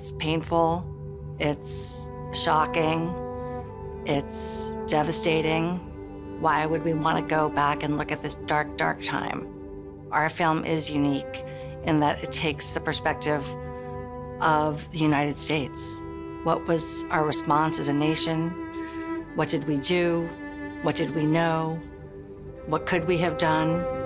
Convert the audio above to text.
It's painful, it's shocking, it's devastating. Why would we want to go back and look at this dark, dark time? Our film is unique in that it takes the perspective of the United States. What was our response as a nation? What did we do? What did we know? What could we have done?